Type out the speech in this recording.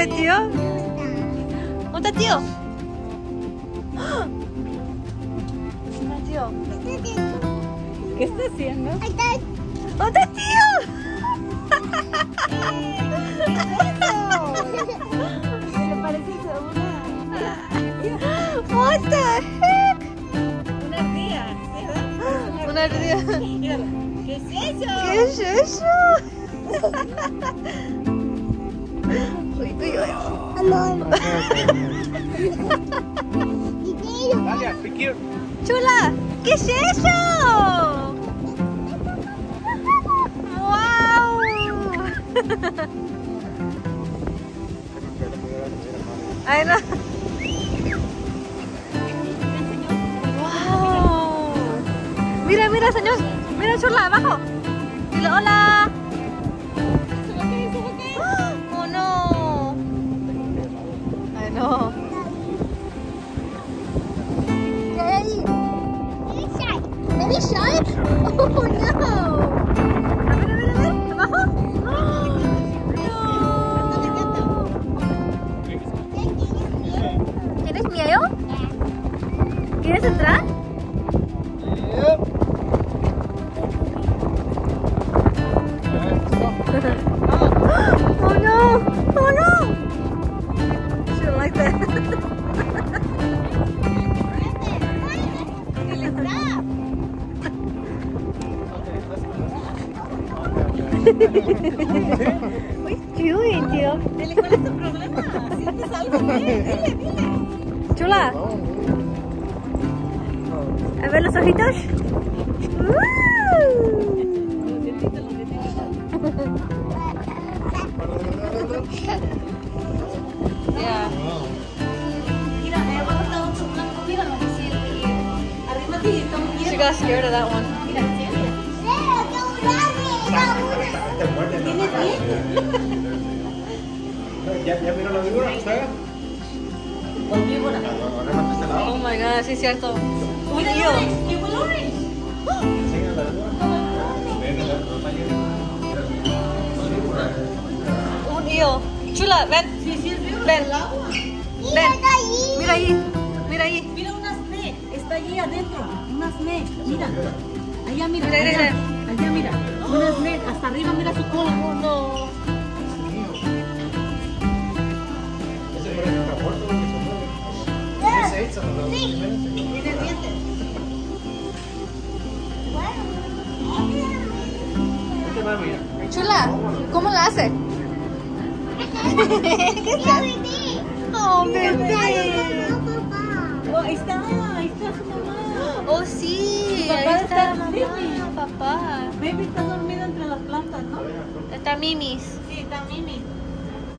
el tío? ¿Dónde está el tío? ¿Dónde está el tío? ¿Qué está haciendo? ¿Dónde está el tío? Le parece a una... What the heck? Una ardilla, ¿verdad? Una ardilla. Míralo. ¿Qué es eso? ¿Qué es eso? Uy, uy, uy. Chula, ¿qué es eso? ¡Wow! Ay, no. ¡Wow! Mira, mira, señor. Mira, Chula, abajo. Dile hola. Oh, no. Ay, no. ¿Qué hay ahí? Baby shark. Oh, no. A ver, abajo. Oh, no. ¿Tienes miedo? ¿Quieres entrar? Oh no! Oh no! She don't like that. What are you doing, tío? Dile, ¿cuál es tu problema? ¿Sientes algo? Dile. Chula. A ver los ojitos. Yeah. Mira, abajo está otro blanco. Míralo. Sí, arriba sí está muy bien. She got scared of that one. Mira, ¿en serio? ¿Tiene dientes? ¿Ya miró la víbora? ¿Saga? ¿Cuál víbora? Oh my god, sí es cierto. Un Mira, tío. llegó el orange. Enseña la víbora. Un tío. Chula, ven. Sí, es víbora Ven. del agua. Ven. Mira ahí. Mira ahí. Mira una snake. Está allí adentro. Una snake. Mira. Allá, mira. Mira, mira. Allá, mira. Una snake. Hasta arriba, mira su cola. Oh no. Ese parece que está muerto, porque se mueve. Ese es Edson, ¿no? Tiene dientes. Este va, mira. Chula, ¿cómo la hace? ¿Qué tal? Oh, bebé. Oh, ahí está su mamá. Oh, sí. Su papá Ahí está está mamá, Baby. papá. Baby está dormido entre las plantas, ¿no? Está Mimis. Sí, está Mimi.